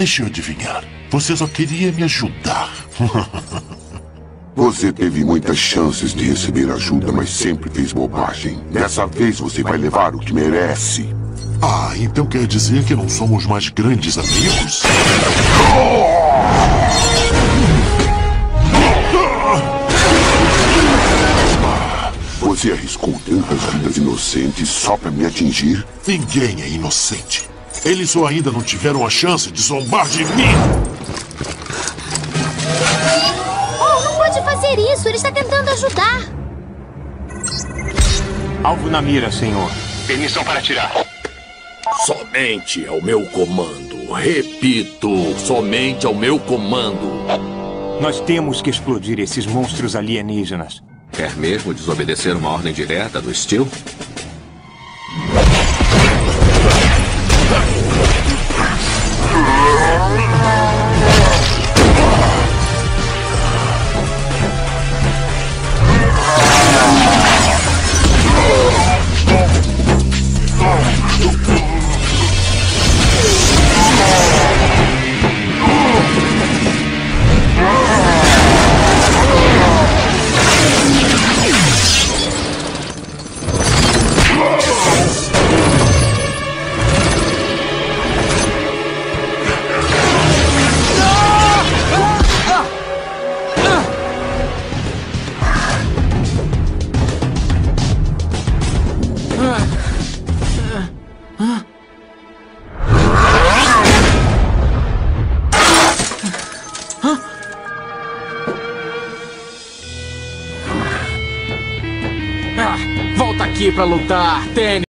Deixa eu adivinhar. Você só queria me ajudar. Você teve muitas chances de receber ajuda, mas sempre fez bobagem. Dessa vez você vai levar o que merece. Ah, então quer dizer que não somos mais grandes amigos? Você arriscou tantas vidas inocentes só pra me atingir? Ninguém é inocente. Eles só ainda não tiveram a chance de zombar de mim. Oh, não pode fazer isso. Ele está tentando ajudar. Alvo na mira, senhor. Permissão para atirar. Somente ao meu comando. Repito, somente ao meu comando. Nós temos que explodir esses monstros alienígenas. Quer mesmo desobedecer uma ordem direta do Steel? Volta aqui pra lutar, Tênis!